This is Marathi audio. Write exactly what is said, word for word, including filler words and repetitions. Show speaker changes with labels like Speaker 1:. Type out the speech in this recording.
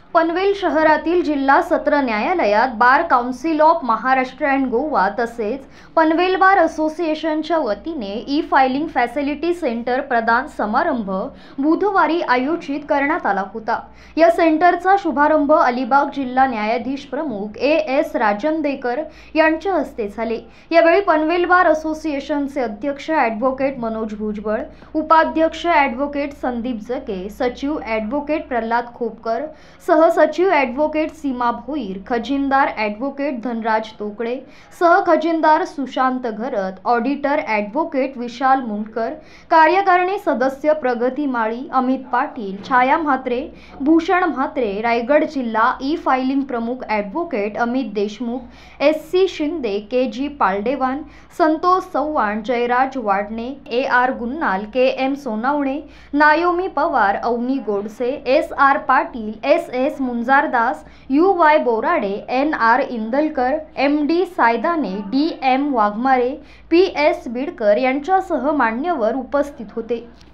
Speaker 1: पनवेल शहरातील जिल्हा सत्र न्यायालयात bar council of Maharashtra and Goa तसेच पनवेल बार असोसिएशनच्या वतीने ई फायलिंग फॅसिलिटी सेंटर प्रदान समारंभ बुधवारी आयोजित करण्यात आला होता। या सेंटरचा शुभारंभ अलिबाग जिल्हा न्यायाधीश प्रमुख ए एस राजंदेकर यांच्या हस्ते झाले। यावेळी पनवेल बार असोसिएशनचे अध्यक्ष ॲडव्होकेट मनोज भुजबळ, उपाध्यक्ष ॲडव्होकेट संदीप जगे, सचिव ॲडव्होकेट प्रल्हाद खोपकर, सहसचिव ॲडव्होकेट सीमा भोईर, खजिनदार ॲडव्होकेट धनराज तोकडे, सहखजिनदार सुशांत घरत, ऑडिटर ॲडव्होकेट विशाल मुंडकर, कार्यकारिणी सदस्य प्रगती माळी, अमित पाटील, छाया म्हात्रे, भूषण म्हात्रे, रायगड जिल्हा ई फायलिंग प्रमुख advocate Amit Deshmukh, S C Shinde, K G Paldewan, Santosh Chavan, Jayraj Wadne, A R Gunnal, K M Sonawane, Naomi Pawar, Avani Godse, S R Patil, S S Munjardas, U Y Borade, N R Indalkar, M D Saydane, D M Waghmare, P S Bidkar यांच्यासह मान्यवर उपस्थित होते।